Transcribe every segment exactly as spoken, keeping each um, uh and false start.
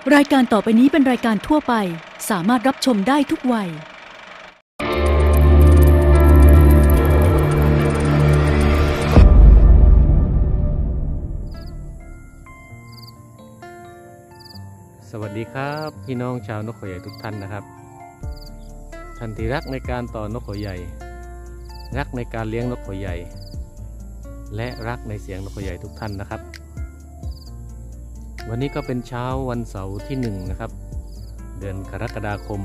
รายการต่อไปนี้เป็นรายการทั่วไปสามารถรับชมได้ทุกวัยสวัสดีครับพี่น้องชาวนกเขาใหญ่ทุกท่านนะครับท่านที่รักในการต่อนกเขาใหญ่รักในการเลี้ยงนกเขาใหญ่และรักในเสียงนกเขาใหญ่ทุกท่านนะครับวันนี้ก็เป็นเช้าวันเสาร์ที่หนึ่งนะครับเดือนกรกฎาคม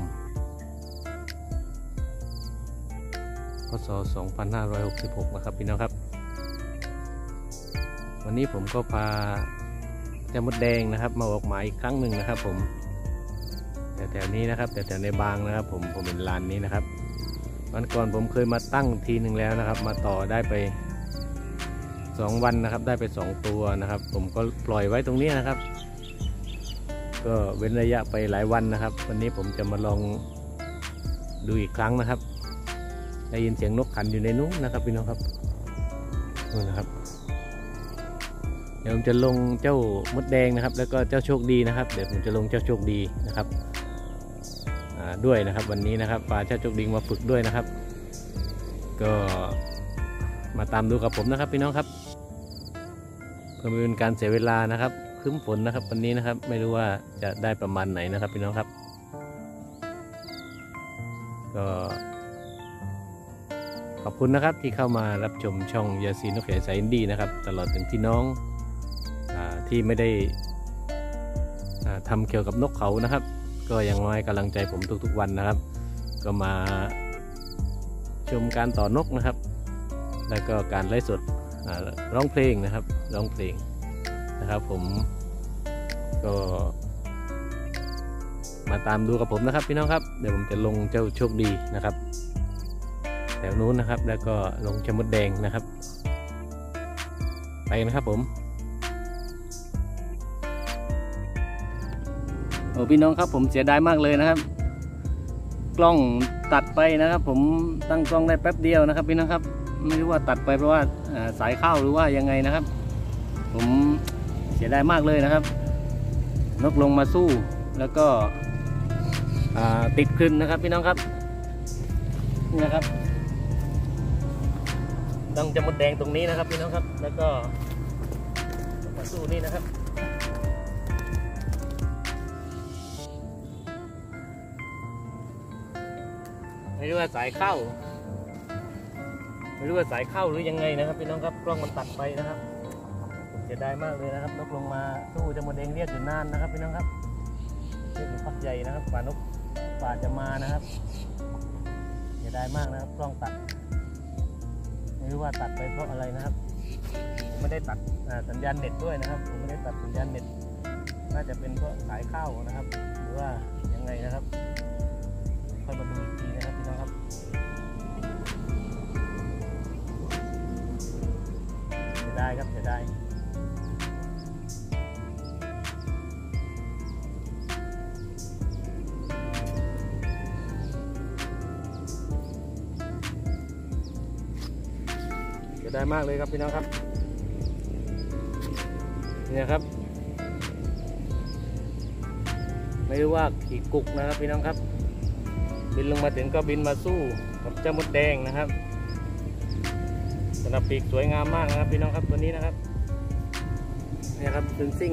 พ.ศ. สองพันห้าร้อยหกสิบหกนะครับพี่น้องครับวันนี้ผมก็พาเจ้ามดแดงนะครับมาออกหมายอีกครั้งหนึ่งนะครับผมแต่แถวนี้นะครับแต่แถวในบางนะครับผมผมเป็นลานนี้นะครับวันก่อนผมเคยมาตั้งทีหนึ่งแล้วนะครับมาต่อได้ไปสองวันนะครับได้ไปสองตัวนะครับผมก็ปล่อยไว้ตรงนี้นะครับก็เว้นระยะไปหลายวันนะครับวันนี้ผมจะมาลองดูอีกครั้งนะครับได้ยินเสียงนกขันอยู่ในนู้นนะครับพี่น้องครับนู่นนะครับเดี๋ยวผมจะลงเจ้ามดแดงนะครับแล้วก็เจ้าโชคดีนะครับเดี๋ยวผมจะลงเจ้าโชคดีนะครับด้วยนะครับวันนี้นะครับพาเจ้าโชคดีมาฝึกด้วยนะครับก็มาตามดูกับผมนะครับพี่น้องครับเพื่อไม่เป็นการเสียเวลานะครับครึ้มฝนนะครับวันนี้นะครับไม่รู้ว่าจะได้ประมาณไหนนะครับพี่น้องครับก็ขอบคุณนะครับที่เข้ามารับชมช่องยาซีนกเขยสายอินดี้นะครับตลอดถึงพี่น้องที่ไม่ได้ทำเกี่ยวกับนกเขานะครับก็ยังให้กำลังใจผมทุกๆวันนะครับก็มาชมการต่อนกนะครับแล้วก็การไลฟ์สดร้องเพลงนะครับร้องเพลงนะครับผมก็มาตามดูกับผมนะครับพี่น้องครับเดี๋ยวผมจะลงเจ้าโชคดีนะครับแถวนู้นนะครับแล้วก็ลงเจ้ามดแดงนะครับไปนะครับผมโอ้พี่น้องครับผมเสียดายมากเลยนะครับกล้องตัดไปนะครับผมตั้งกล้องได้แป๊บเดียวนะครับพี่น้องครับไม่รู้ว่าตัดไปเพราะว่าสายเข้าหรือว่ายังไงนะครับผมเสียดายมากเลยนะครับนกลงมาสู้แล้วก็ติดขึ้นนะครับพี่น้องครับนี่นะครับต้องจะมดแดงตรงนี้นะครับพี่น้องครับแล้วก็มาสู้นี่นะครับไม่รู้ว่าสายเข้าไม่รู้ว่าสายเข้าหรือยังไงนะครับพี่น้องครับกล้องมันตัดไปนะครับผมเสียดายมากเลยนะครับนกลงมาสู้จะมดแดงเรียกอยู่นานนะครับพี่น้องครับเรียกอยู่พักใหญ่นะครับกว่านกกว่าจะมานะครับเสียดายมากนะครับกล้องตัดไม่รู้ว่าตัดไปเพราะอะไรนะครับผมไม่ได้ตัดสัญญาณเน็ตด้วยนะครับผมไม่ได้ตัดสัญญาณเน็ตน่าจะเป็นเพราะสายเข้านะครับหรือว่ายังไงนะครับค่อยมาดูอีกทีนะครับพี่น้องครับเสียดายครับเสียดายได้มากเลยครับพี่น้องครับเนี่ยครับไม่รู้ว่าขี่กุกนะครับพี่น้องครับบินลงมาถึงก็บินมาสู้กับเจ้ามดแดงนะครับสนับปีกสวยงามมากนะครับพี่น้องครับตัวนี้นะครับเนี่ยครับซึงซิ่ง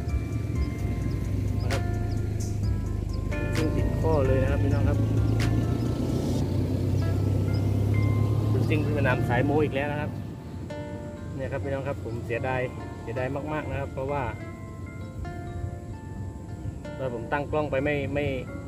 นะครับซิ่งติดข้อเลยนะครับพี่น้องครับซึงซิ่งที่สนามสายโมอีกแล้วนะครับเนี่ยครับพี่น้องครับผมเสียดายเสียดายมากๆนะครับเพราะว่าตอนผมตั้งกล้องไปไม่ไม่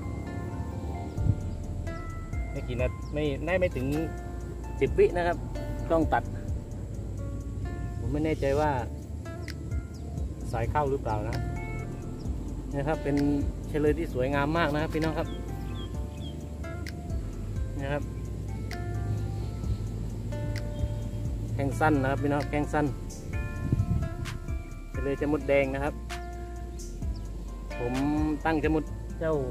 ไม่กี่นาทีไม่ได้ไม่ถึงสิบวินะครับกล้องตัดผมไม่แน่ใจว่าสายเข้าหรือเปล่านะนะครับเป็นเฉลยที่สวยงามมากนะครับพี่น้องครับนะครับแข้งสั้นนะครับพี่น้องแข้งสั้นเลยจะมดแดงนะครับผมตั้งจะมดเจ้า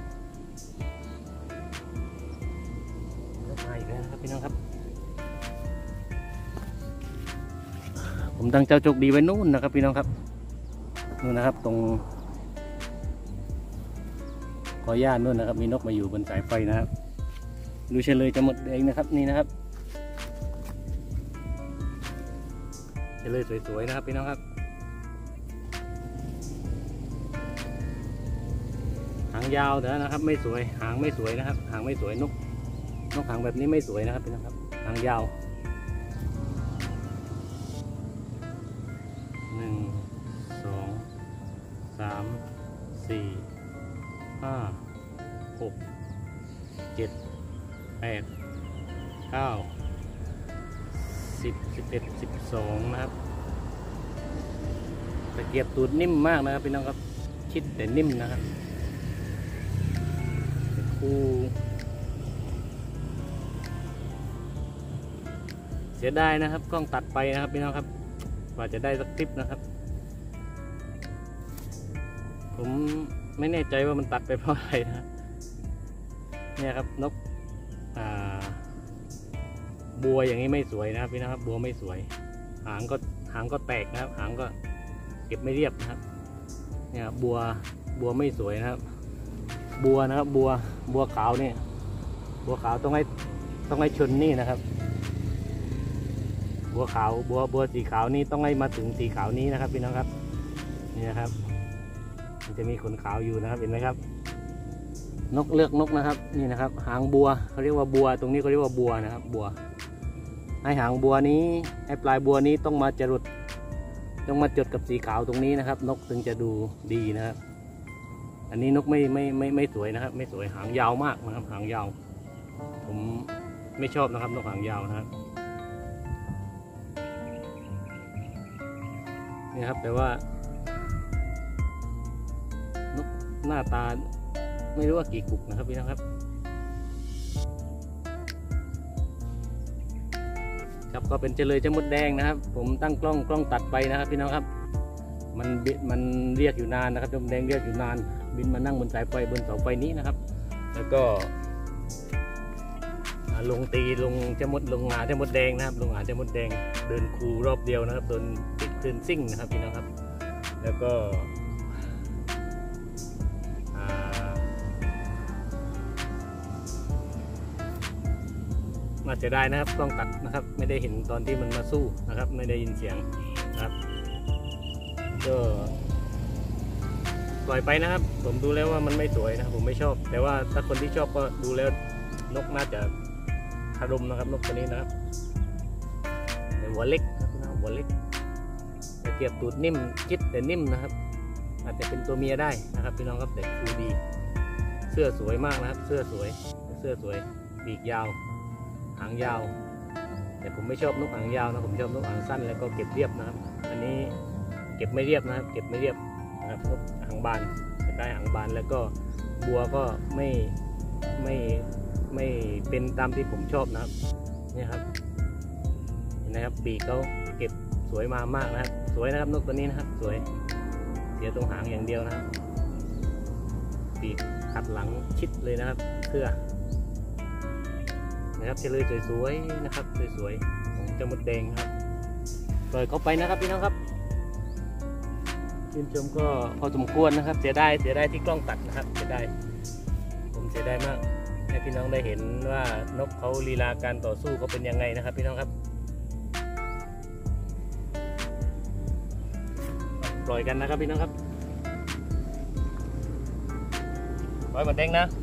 มาอีกแล้วนะครับพี่น้องครับผมตั้งเจ้าโชคดีไว้นู่นนะครับพี่น้องครับนู่นนะครับตรงขออนุญาตนู่นนะครับมีนกมาอยู่บนสายไฟนะครับดูเฉลยจะหมดเองนะครับนี่นะครับเฉลยสวยๆนะครับพี่น้องครับหางยาวแต่นะครับไม่สวยหางไม่สวยนะครับหางไม่สวยนกนกหางแบบนี้ไม่สวยนะครับพี่น้องครับหางยาวหนึ่งสองสามสี่ห้าหกเจ็ดแปดเก้าสิบสิบเอ็ดสิบสองนะครับตะเกียบตูดนิ่มมากนะครับพี่น้องครับชิดแต่นิ่มนะครับคู่เสียดายนะครับกล้องตัดไปนะครับพี่น้องครับกว่าจะได้สักคลิปนะครับผมไม่แน่ใจว่ามันตัดไปเพราะอะไรนะเนี่ยครับนกบัวอย่างนี้ไม่สวยนะครับพี่นะครับบัวไม่สวยหางก็หางก็แตกนะครับหางก็เก็บไม่เรียบนะครับเนี่ยบัวบัวไม่สวยนะครับบัวนะครับบัวบัวขาวเนี่ยบัวขาวต้องให้ต้องให้ชนนี่นะครับบัวขาวบัวบัวสีขาวนี่ต้องให้มาถึงสีขาวนี้นะครับพี่น้องครับนี่นะครับมันจะมีขนขาวอยู่นะครับเห็นไหมครับนกเลือกนกนะครับนี่นะครับหางบัวเขาเรียกว่าบัวตรงนี้เขาเรียกว่าบัวนะครับบัวให้หางบัวนี้ให้ปลายบัวนี้ต้องมาจรดต้องมาจดกับสีขาวตรงนี้นะครับนกถึงจะดูดีนะครับอันนี้นกไม่ไม่ไม่ไม่สวยนะครับไม่สวยหางยาวมากนะครับหางยาวผมไม่ชอบนะครับนกหางยาวนะครับนี่ครับแต่ว่านกหน้าตาไม่รู้ว่ากี่กุกนะครับพี่น้องครับครับก็เป็นเฉลยจะมดแดงนะครับผมตั้งกล้องกล้องตัดไปนะครับพี่น้องครับมันมันเรียกอยู่นานนะครับจมแดงเรียกอยู่นานบินมานั่งบนสายไฟบนเสาไฟนี้นะครับแล้วก็ลงตีลงจะมดลงหาจะมดแดงนะครับลงหาจะมดแดงเดินคูรอบเดียวนะครับโดนติดคลื่นซิ่งนะครับพี่น้องครับแล้วก็น่าจะได้นะครับกล้องตัดนะครับไม่ได้เห็นตอนที่มันมาสู้นะครับไม่ได้ยินเสียงนะครับก็ปล่อยไปนะครับผมดูแล้วว่ามันไม่สวยนะครับผมไม่ชอบแต่ว่าถ้าคนที่ชอบก็ดูแล้วนกน่าจะคารมนะครับนกตัวนี้นะครับหัวเล็กนะครับหัวเล็กตะเกียบตูดนิ่มคิดแต่นิ่มนะครับอาจจะเป็นตัวเมียได้นะครับพี่น้องครับแต่ดูดีเสื้อสวยมากนะครับเสื้อสวยเสื้อสวยปีกยาวหางยาวแต่ผมไม่ชอบนกหางยาวนะผมชอบนกหางสั้นแล้วก็เก็บเรียบนะครับอันนี้เก็บไม่เรียบนะครับเก็บไม่เรียบนะครับนกหางบานคล้ายหางบานแล้วก็บัวก็ไม่ไม่ไม่เป็นตามที่ผมชอบนะครับนี่ครับเห็นนะครับปีกเขาเก็บสวยมามากนะครับสวยนะครับนกตัวนี้นะครับสวยเสียตรงหางอย่างเดียวนะครับปีกขัดหลังชิดเลยนะครับเพื่อนะครับเฉลยสวยๆนะครับสวยๆของเจ้ามดแดงครับปล่อยเขาไปนะครับพี่น้องครับชื่นชมก็พอสมควรนะครับเสียดายเสียดายที่กล้องตัดนะครับเสียดายผมเสียดายมากให้พี่น้องได้เห็นว่านกเขาลีลาการต่อสู้เขาเป็นยังไงนะครับพี่น้องครับปล่อยกันนะครับพี่น้องครับปล่อยมดแดงนะ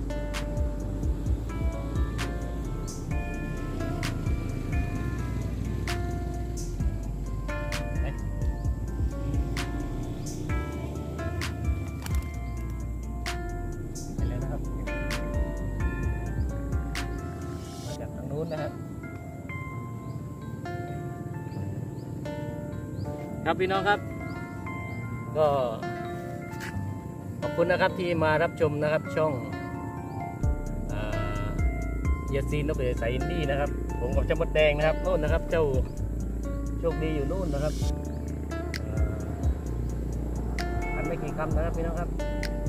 นะครับครับพี่น้องครับก็ขอบคุณนะครับที่มารับชมนะครับช่องยาซีนนกเอ๋ยสายอินดี้นะครับผมกับเจ้ามดแดงนะครับโน่นนะครับเจ้าโชคดีอยู่โน่นนะครับอันไม่กี่คำนะครับพี่น้องครับ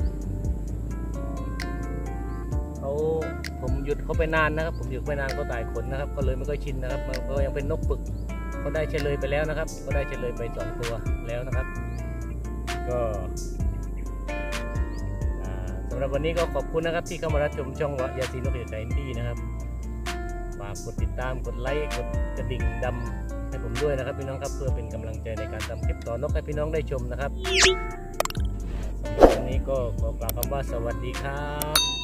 เขาผมหยุดเขาไปนานนะครับผมหยุดไปนานเขาตายขนนะครับก็เลยไม่ค่อยชินนะครับมันก็ยังเป็นนกปึกเขาได้เฉลยไปแล้วนะครับก็ได้เฉลยไปสองตัวแล้วนะครับก็สำหรับหรับวันนี้ก็ขอบคุณนะครับที่เข้ามารับชมช่องวะยาสีนกเหี่ยวใจอินดี้นะครับฝากกดติดตามกดไลค์กดกระดิ่งดำให้ผมด้วยนะครับพี่น้องครับเพื่อเป็นกำลังใจในการทำคลิปต่อนกให้พี่น้องได้ชมนะครับสำหรับวันนี้ก็ขอกล่าวคำว่าสวัสดีครับ